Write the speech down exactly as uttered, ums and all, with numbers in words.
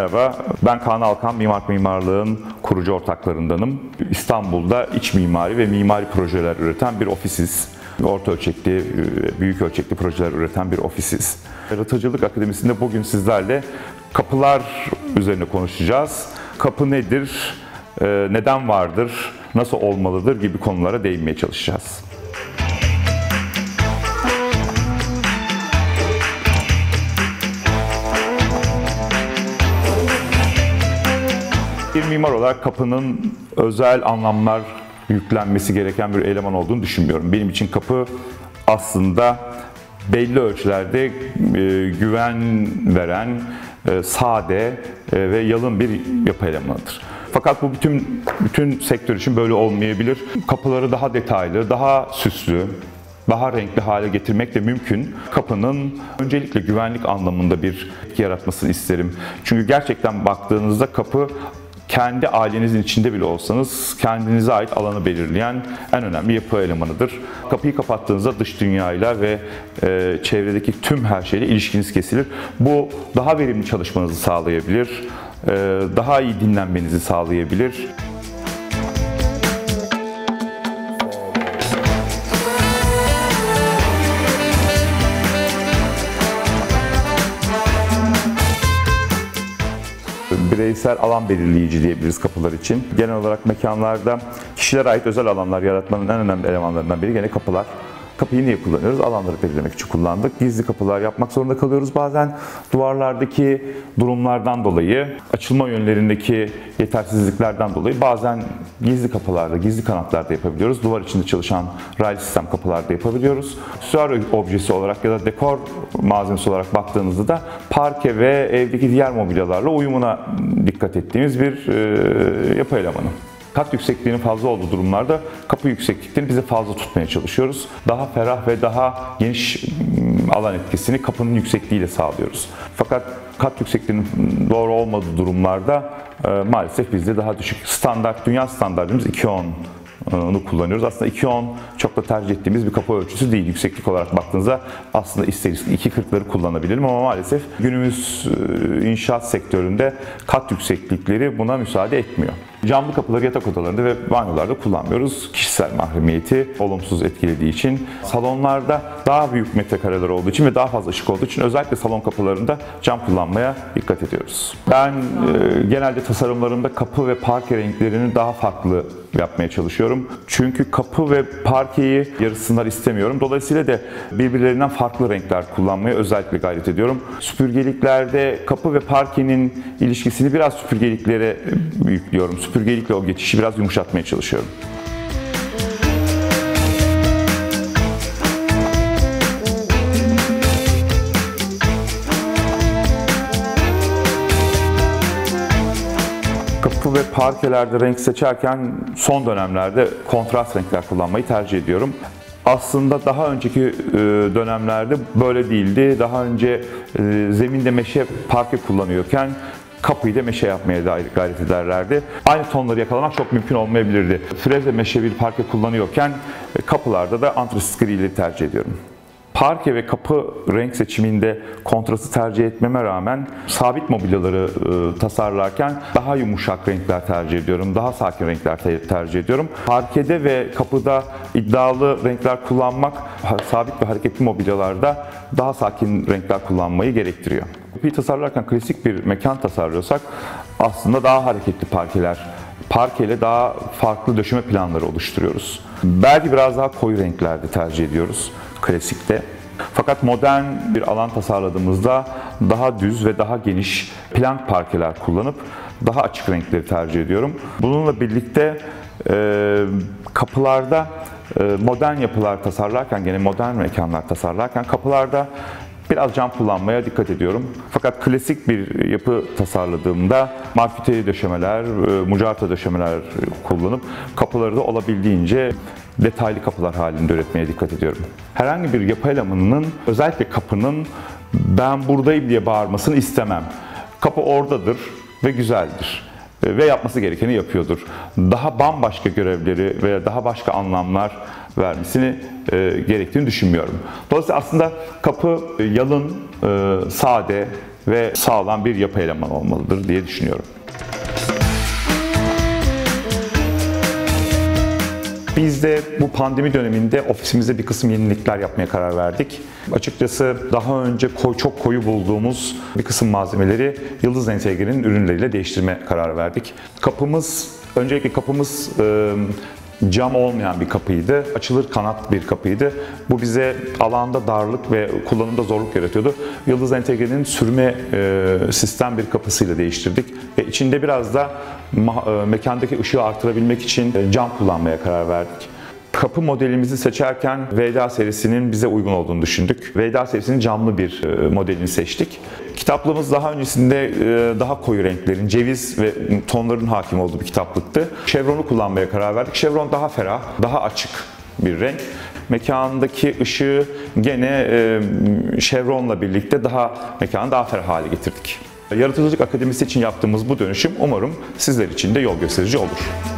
Merhaba, ben Kaan Alkan, Mimark Mimarlığın kurucu ortaklarındanım. İstanbul'da iç mimari ve mimari projeler üreten bir ofisiz. Orta ölçekli, büyük ölçekli projeler üreten bir ofisiz. Yaratıcılık Akademisi'nde bugün sizlerle kapılar üzerine konuşacağız. Kapı nedir, neden vardır, nasıl olmalıdır gibi konulara değinmeye çalışacağız. Bir mimar olarak kapının özel anlamlar yüklenmesi gereken bir eleman olduğunu düşünmüyorum. Benim için kapı aslında belli ölçülerde e, güven veren, e, sade e, ve yalın bir yapı elemanıdır. Fakat bu bütün bütün sektör için böyle olmayabilir. Kapıları daha detaylı, daha süslü, daha renkli hale getirmek de mümkün. Kapının öncelikle güvenlik anlamında bir etki yaratmasını isterim. Çünkü gerçekten baktığınızda kapı, kendi ailenizin içinde bile olsanız kendinize ait alanı belirleyen en önemli yapı elemanıdır. Kapıyı kapattığınızda dış dünyayla ve e, çevredeki tüm her şeyle ilişkiniz kesilir. Bu daha verimli çalışmanızı sağlayabilir, e, daha iyi dinlenmenizi sağlayabilir. Bireysel alan belirleyici diyebiliriz kapılar için. Genel olarak mekanlarda kişilere ait özel alanlar yaratmanın en önemli elemanlarından biri gene kapılar. Kapıyı niye kullanıyoruz? Alanları belirlemek için kullandık. Gizli kapılar yapmak zorunda kalıyoruz bazen. Duvarlardaki durumlardan dolayı, açılma yönlerindeki yetersizliklerden dolayı bazen gizli kapılarda, gizli kanatlarda yapabiliyoruz. Duvar içinde çalışan raylı sistem kapılarda yapabiliyoruz. Aksesuar objesi olarak ya da dekor malzemesi olarak baktığınızda da parke ve evdeki diğer mobilyalarla uyumuna dikkat ettiğimiz bir e, yapı elemanı. Kat yüksekliğinin fazla olduğu durumlarda kapı yüksekliklerini bize fazla tutmaya çalışıyoruz. Daha ferah ve daha geniş alan etkisini kapının yüksekliğiyle sağlıyoruz. Fakat kat yüksekliğinin doğru olmadığı durumlarda e, maalesef bizde daha düşük. Standart, dünya standartımız iki on onu kullanıyoruz. Aslında iki on çok da tercih ettiğimiz bir kapı ölçüsü değil. Yükseklik olarak baktığınızda aslında isteriz iki kırkları kullanabilirim ama maalesef günümüz inşaat sektöründe kat yükseklikleri buna müsaade etmiyor. Camlı kapıları yatak odalarında ve banyolarda kullanmıyoruz. Kişisel mahremiyeti olumsuz etkilediği için, salonlarda daha büyük metrekareler olduğu için ve daha fazla ışık olduğu için özellikle salon kapılarında cam kullanmaya dikkat ediyoruz. Ben e, genelde tasarımlarımda kapı ve parke renklerini daha farklı yapmaya çalışıyorum. Çünkü kapı ve parkeyi yarışsınlar istemiyorum. Dolayısıyla da birbirlerinden farklı renkler kullanmaya özellikle gayret ediyorum. Süpürgeliklerde kapı ve parkenin ilişkisini biraz süpürgeliklere yüklüyorum. Süpürgelikle o geçişi biraz yumuşatmaya çalışıyorum. Kapı ve parkelerde renk seçerken son dönemlerde kontrast renkler kullanmayı tercih ediyorum. Aslında daha önceki dönemlerde böyle değildi. Daha önce zeminde meşe parke kullanıyorken kapıyı da meşe yapmaya dair gayret ederlerdi. Aynı tonları yakalamak çok mümkün olmayabilirdi. Freze meşe bir parke kullanıyorken kapılarda da antrasit grileri tercih ediyorum. Parke ve kapı renk seçiminde kontrastı tercih etmeme rağmen sabit mobilyaları e, tasarlarken daha yumuşak renkler tercih ediyorum. Daha sakin renkler te tercih ediyorum. Parkede ve kapıda iddialı renkler kullanmak sabit ve hareketli mobilyalarda daha sakin renkler kullanmayı gerektiriyor. Kapıyı tasarlarken klasik bir mekan tasarlıyorsak aslında daha hareketli parkeler, parkeyle daha farklı döşeme planları oluşturuyoruz. Belki biraz daha koyu renklerde tercih ediyoruz klasikte. Fakat modern bir alan tasarladığımızda daha düz ve daha geniş plank parkeler kullanıp daha açık renkleri tercih ediyorum. Bununla birlikte e, kapılarda e, modern yapılar tasarlarken, gene modern mekanlar tasarlarken kapılarda biraz cam kullanmaya dikkat ediyorum. Fakat klasik bir yapı tasarladığımda marfiteli döşemeler, mucarta döşemeler kullanıp kapıları da olabildiğince detaylı kapılar halinde üretmeye dikkat ediyorum. Herhangi bir yapı elemanının, özellikle kapının ben buradayım diye bağırmasını istemem. Kapı oradadır ve güzeldir ve yapması gerekeni yapıyordur. Daha bambaşka görevleri veya daha başka anlamlar vermesini e, gerektiğini düşünmüyorum. Dolayısıyla aslında kapı yalın, e, sade ve sağlam bir yapı elemanı olmalıdır diye düşünüyorum. Biz de bu pandemi döneminde ofisimizde bir kısım yenilikler yapmaya karar verdik. Açıkçası daha önce koy, çok koyu bulduğumuz bir kısım malzemeleri Yıldız Entegre'nin ürünleriyle değiştirme kararı verdik. Kapımız, öncelikle kapımız e, cam olmayan bir kapıydı. Açılır kanat bir kapıydı. Bu bize alanda darlık ve kullanımda zorluk yaratıyordu. Yıldız Entegre'nin sürme e, sistem bir kapısıyla değiştirdik. Ve içinde biraz da e, mekandaki ışığı artırabilmek için cam kullanmaya karar verdik. Kapı modelimizi seçerken Veda serisinin bize uygun olduğunu düşündük. Veda serisinin camlı bir modelini seçtik. Kitaplığımız daha öncesinde daha koyu renklerin, ceviz ve tonların hakim olduğu bir kitaplıktı. Chevron'u kullanmaya karar verdik. Chevron daha ferah, daha açık bir renk. Mekandaki ışığı gene Chevron'la birlikte daha mekanı daha ferah hale getirdik. Yaratıcılık Akademisi için yaptığımız bu dönüşüm umarım sizler için de yol gösterici olur.